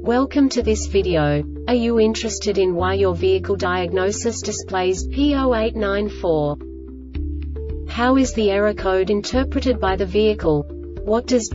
Welcome to this video. Are you interested in why your vehicle diagnosis displays P0894? How is the error code interpreted by the vehicle? What does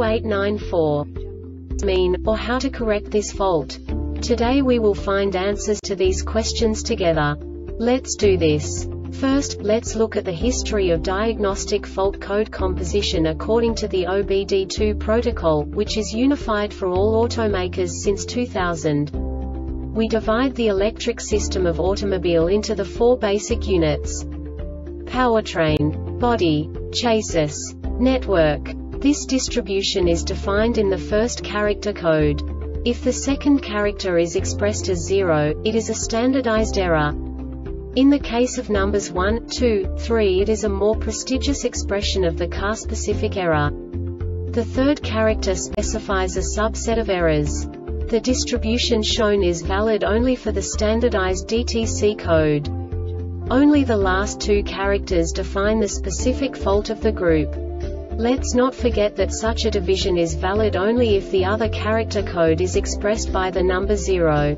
P0894 mean, or how to correct this fault? Today we will find answers to these questions together. Let's do this. First, let's look at the history of diagnostic fault code composition according to the OBD2 protocol, which is unified for all automakers since 2000. We divide the electric system of automobile into the four basic units: powertrain, body, chassis, network. This distribution is defined in the first character code. If the second character is expressed as 0, it is a standardized error. In the case of numbers 1, 2, 3, it is a more prestigious expression of the car-specific error. The third character specifies a subset of errors. The distribution shown is valid only for the standardized DTC code. Only the last two characters define the specific fault of the group. Let's not forget that such a division is valid only if the other character code is expressed by the number 0.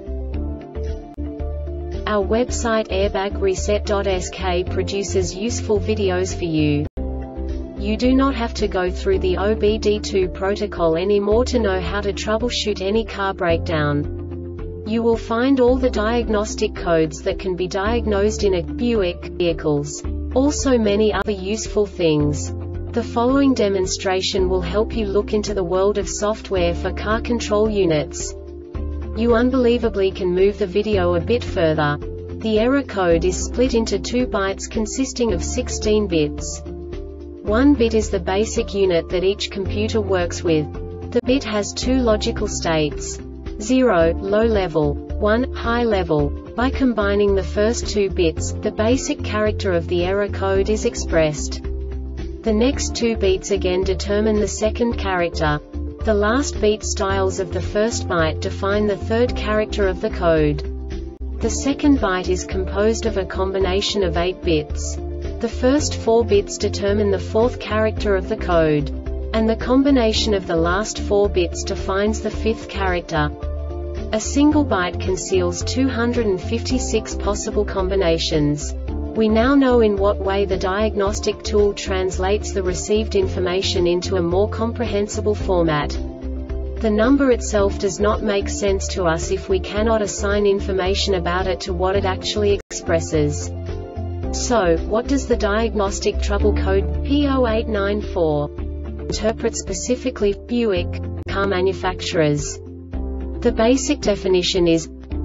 Our website airbagreset.sk produces useful videos for you. You do not have to go through the OBD2 protocol anymore to know how to troubleshoot any car breakdown. You will find all the diagnostic codes that can be diagnosed in a Buick vehicles. Also many other useful things. The following demonstration will help you look into the world of software for car control units. You unbelievably can move the video a bit further. The error code is split into 2 bytes consisting of 16 bits. 1 bit is the basic unit that each computer works with. The bit has 2 logical states: 0, low level, 1, high level. By combining the first 2 bits, the basic character of the error code is expressed. The next 2 beats again determine the second character. The last beat styles of the first byte define the third character of the code. The second byte is composed of a combination of 8 bits. The first 4 bits determine the fourth character of the code. And the combination of the last 4 bits defines the fifth character. A single byte conceals 256 possible combinations. We now know in what way the diagnostic tool translates the received information into a more comprehensible format. The number itself does not make sense to us if we cannot assign information about it to what it actually expresses. So, what does the diagnostic trouble code P0894 interpret specifically for Buick car manufacturers? The basic definition is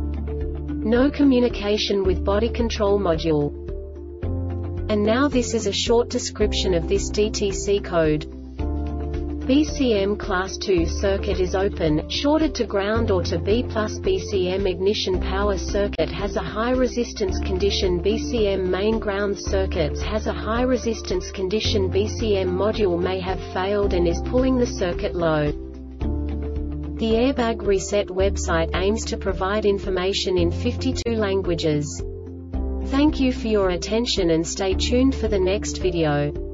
no communication with body control module. And now this is a short description of this DTC code. BCM Class 2 circuit is open, shorted to ground or to B+. BCM ignition power circuit has a high resistance condition. BCM main ground circuits has a high resistance condition. BCM module may have failed and is pulling the circuit low. The Airbag Reset website aims to provide information in 52 languages. Thank you for your attention and stay tuned for the next video.